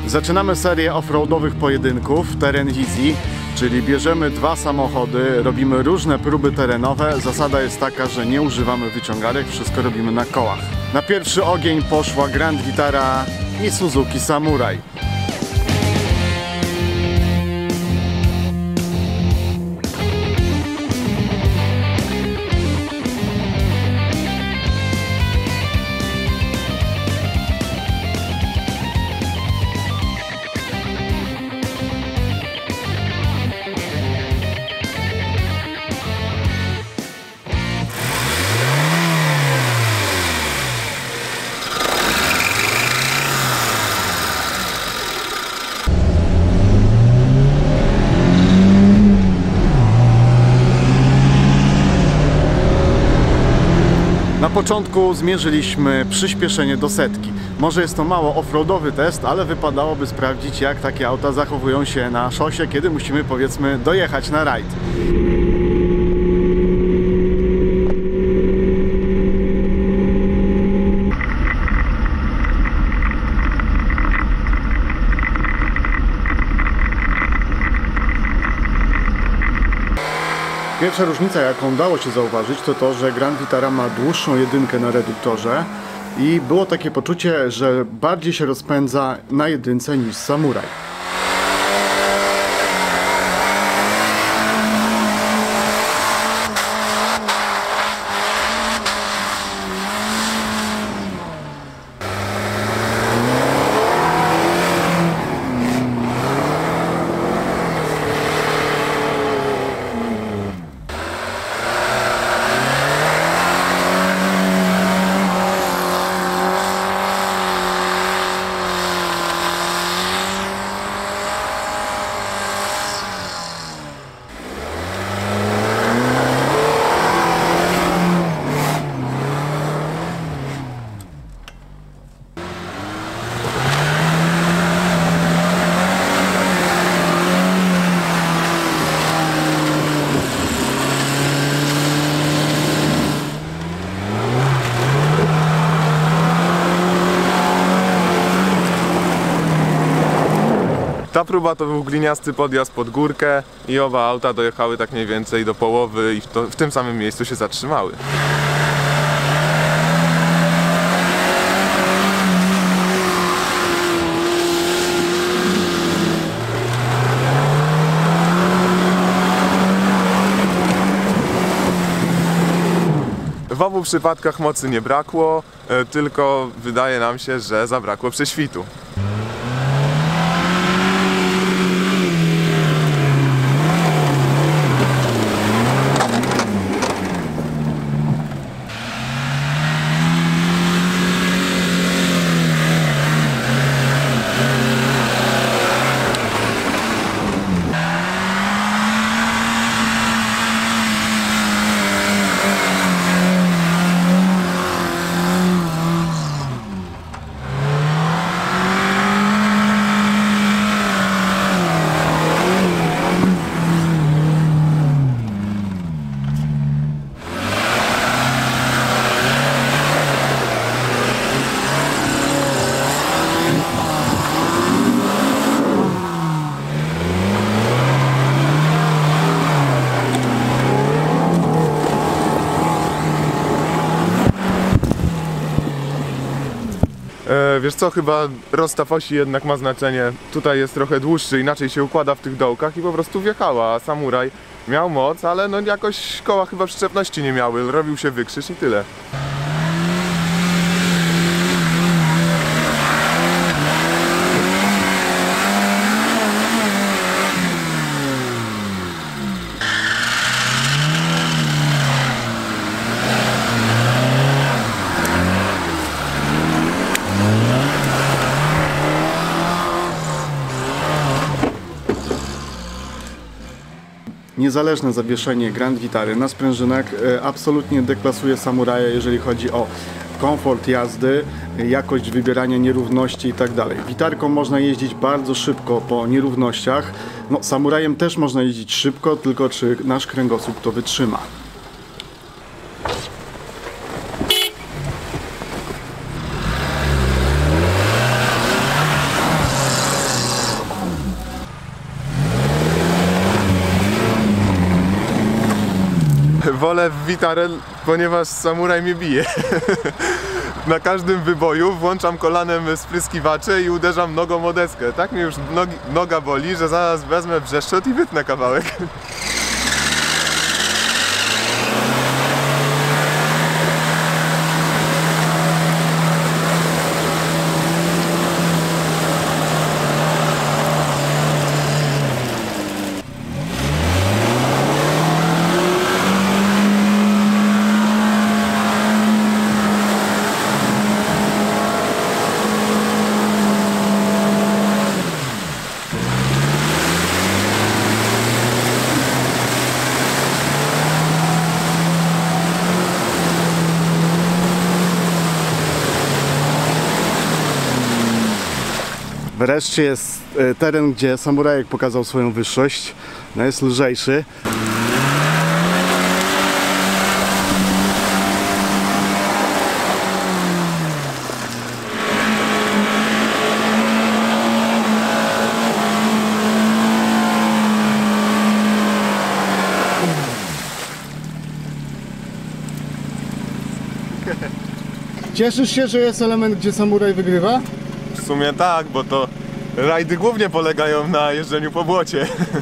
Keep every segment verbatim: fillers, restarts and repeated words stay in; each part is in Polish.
Zaczynamy serię offroadowych pojedynków Teren Easy, czyli bierzemy dwa samochody, robimy różne próby terenowe. Zasada jest taka, że nie używamy wyciągarek, wszystko robimy na kołach. Na pierwszy ogień poszła Grand Vitara i Suzuki Samurai. Na początku zmierzyliśmy przyspieszenie do setki. Może jest to mało offroadowy test, ale wypadałoby sprawdzić, jak takie auta zachowują się na szosie, kiedy musimy, powiedzmy, dojechać na rajd. Pierwsza różnica, jaką dało się zauważyć, to to, że Grand Vitara ma dłuższą jedynkę na reduktorze i było takie poczucie, że bardziej się rozpędza na jedynce niż Samurai. Ta próba to był gliniasty podjazd pod górkę i oba auta dojechały tak mniej więcej do połowy i w, to, w tym samym miejscu się zatrzymały. W obu przypadkach mocy nie brakło, tylko wydaje nam się, że zabrakło prześwitu. E, wiesz co, chyba rozstaw osi jednak ma znaczenie. Tutaj jest trochę dłuższy, inaczej się układa w tych dołkach i po prostu wjechała, a Samurai miał moc, ale no jakoś koła chyba przyczepności nie miały, robił się wykrzyż i tyle. Niezależne zawieszenie Grand Vitary na sprężynach absolutnie deklasuje Samuraja, jeżeli chodzi o komfort jazdy, jakość wybierania nierówności i tak dalej. Witarką można jeździć bardzo szybko po nierównościach. No, Samurajem też można jeździć szybko, tylko czy nasz kręgosłup to wytrzyma. wolę w Witarę, ponieważ samuraj mnie bije. Na każdym wyboju włączam kolanem spryskiwacze i uderzam nogą o deskę. Tak mnie już nogi, noga boli, że zaraz wezmę wrzeszczot i wytnę kawałek. Wreszcie jest e, teren, gdzie samurajek pokazał swoją wyższość. No jest lżejszy. Cieszysz się, że jest element, gdzie samuraj wygrywa? W sumie tak, bo to rajdy głównie polegają na jeżdżeniu po błocie.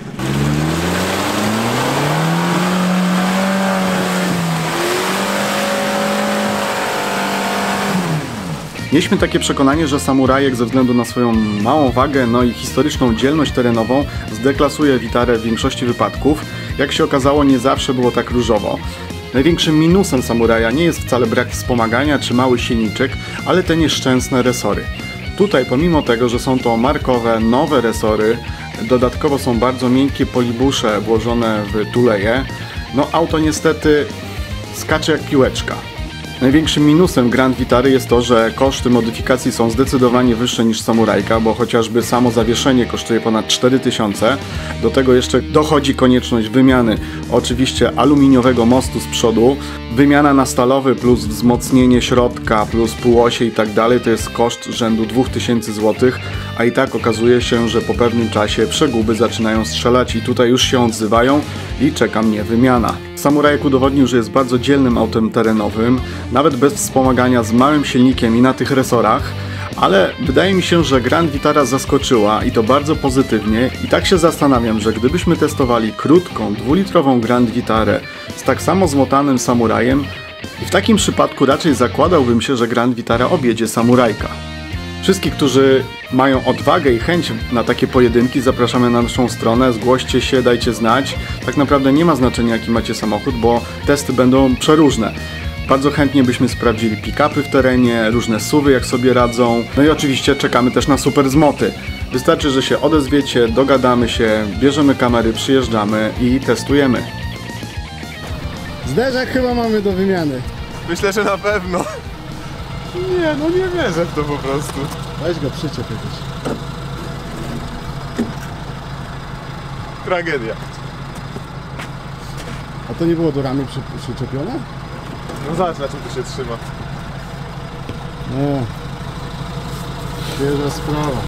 Mieliśmy takie przekonanie, że samurajek ze względu na swoją małą wagę, no i historyczną dzielność terenową zdeklasuje Witarę w większości wypadków. Jak się okazało, nie zawsze było tak różowo. Największym minusem samuraja nie jest wcale brak wspomagania czy mały silniczek, ale te nieszczęsne resory. Tutaj pomimo tego, że są to markowe, nowe resory, dodatkowo są bardzo miękkie polibusze włożone w tuleje, no auto niestety skacze jak piłeczka. Największym minusem Grand Vitary jest to, że koszty modyfikacji są zdecydowanie wyższe niż samurajka, bo chociażby samo zawieszenie kosztuje ponad cztery tysiące. Do tego jeszcze dochodzi konieczność wymiany oczywiście aluminiowego mostu z przodu, wymiana na stalowy plus wzmocnienie środka plus półosie i tak dalej to jest koszt rzędu dwa tysiące złotych, a i tak okazuje się, że po pewnym czasie przeguby zaczynają strzelać i tutaj już się odzywają i czeka mnie wymiana. Samurajek udowodnił, że jest bardzo dzielnym autem terenowym, nawet bez wspomagania, z małym silnikiem i na tych resorach, ale wydaje mi się, że Grand Vitara zaskoczyła i to bardzo pozytywnie i tak się zastanawiam, że gdybyśmy testowali krótką, dwulitrową Grand Vitarę z tak samo zmotanym samurajem, i w takim przypadku raczej zakładałbym się, że Grand Vitara objedzie samurajka. Wszystkich, którzy mają odwagę i chęć na takie pojedynki, zapraszamy na naszą stronę, zgłoście się, dajcie znać. Tak naprawdę nie ma znaczenia, jaki macie samochód, bo testy będą przeróżne. Bardzo chętnie byśmy sprawdzili pick-upy w terenie, różne suwy jak sobie radzą. No i oczywiście czekamy też na super zmoty. Wystarczy, że się odezwiecie, dogadamy się, bierzemy kamery, przyjeżdżamy i testujemy. Zderzak chyba mamy do wymiany. Myślę, że na pewno. Nie, no nie wierzę w to po prostu. Weź go, przyczep jakoś. Tragedia. A to nie było do ramy przy, przyczepione? No zobacz, na czym to się trzyma. No. Świeża sprawa.